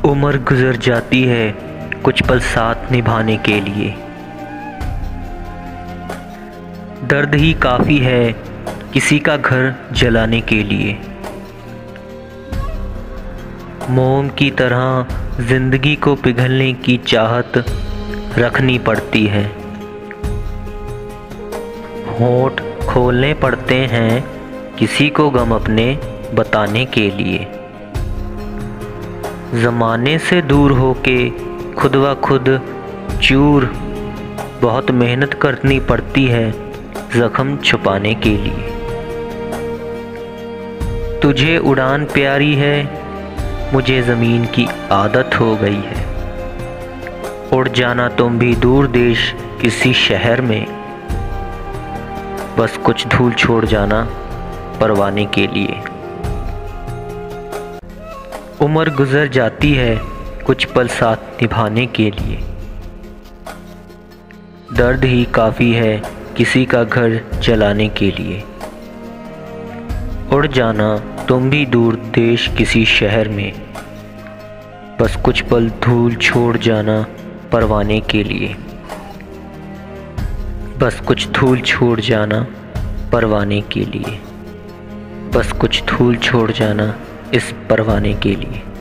उम्र गुजर जाती है कुछ पल साथ निभाने के लिए। दर्द ही काफ़ी है किसी का घर जलाने के लिए। मोम की तरह ज़िंदगी को पिघलने की चाहत रखनी पड़ती है। होंठ खोलने पड़ते हैं किसी को गम अपने बताने के लिए। ज़माने से दूर होके खुद व खुद चूर बहुत मेहनत करनी पड़ती है ज़ख्म छुपाने के लिए। तुझे उड़ान प्यारी है मुझे ज़मीन की आदत हो गई है। उड़ जाना तुम भी दूर देश किसी शहर में, बस कुछ धूल छोड़ जाना परवाने के लिए। उम्र गुजर जाती है कुछ पल साथ निभाने के लिए। दर्द ही काफ़ी है किसी का घर जलाने के लिए। उड़ जाना तुम भी दूर देश किसी शहर में, बस कुछ पल धूल छोड़ जाना परवाने के लिए। बस कुछ धूल छोड़ जाना परवाने के लिए। बस कुछ धूल छोड़ जाना इस परवाने के लिए।